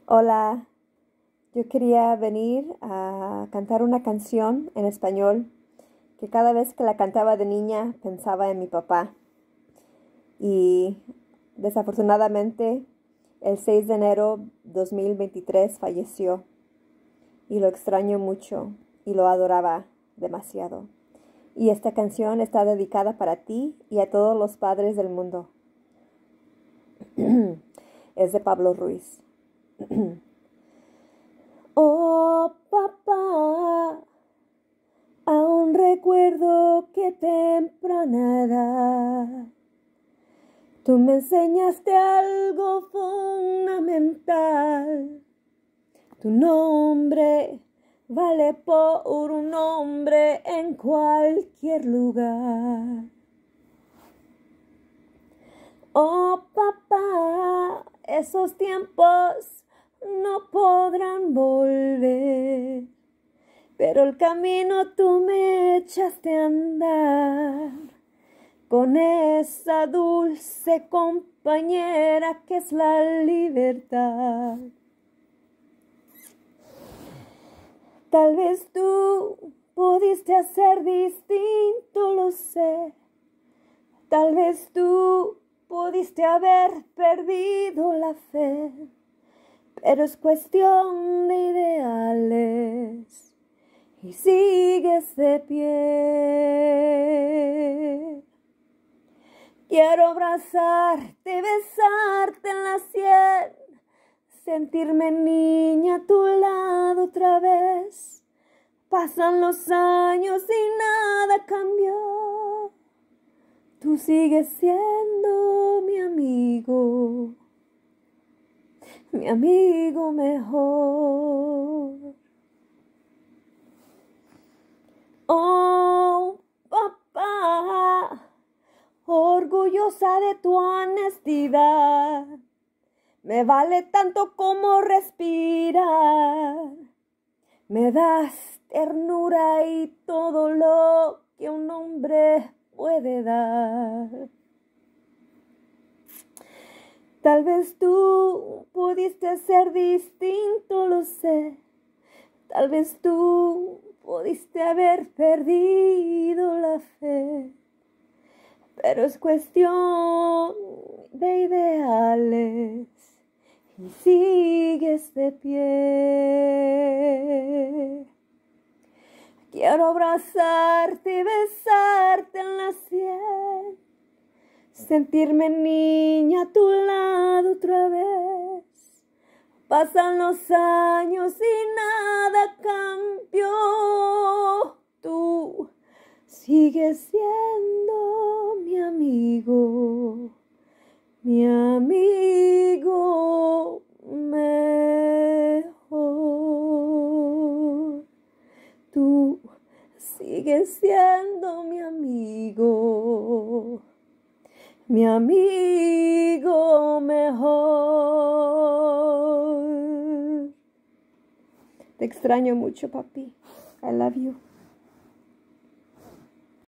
Hola, yo quería venir a cantar una canción en español que cada vez que la cantaba de niña pensaba en mi papá. Y desafortunadamente el 6 de enero 2023 falleció y lo extraño mucho y lo adoraba demasiado. Y esta canción está dedicada para ti y a todos los padres del mundo. Es de Pablo Ruiz. Oh, papá, aún recuerdo que temprana edad tú me enseñaste algo fundamental. Tu nombre vale por un hombre en cualquier lugar. Oh, papá, esos tiempos no podrán volver, pero el camino tú me echaste a andar con esa dulce compañera que es la libertad. Tal vez tú pudiste hacer distinto, lo sé. Tal vez tú pudiste haber perdido la fe, pero es cuestión de ideales y sigues de pie. Quiero abrazarte, besarte en la sien, sentirme niña a tu lado otra vez. Pasan los años y nada cambió. Tú sigues siendo mi amigo mejor. Oh, papá, orgullosa de tu honestidad, me vale tanto como respirar. Me das ternura y todo lo que un hombre puede dar. Tal vez tú pudiste ser distinto, lo sé. Tal vez tú pudiste haber perdido la fe, pero es cuestión de ideales y sigues de pie. Quiero abrazarte y besarte en la sien, sentirme niña a tu lado otra vez. Pasan los años y nada cambió. Tú sigues siendo mi amigo mejor. Tú sigues siendo mi amigo mejor. Te extraño mucho, papi. I love you.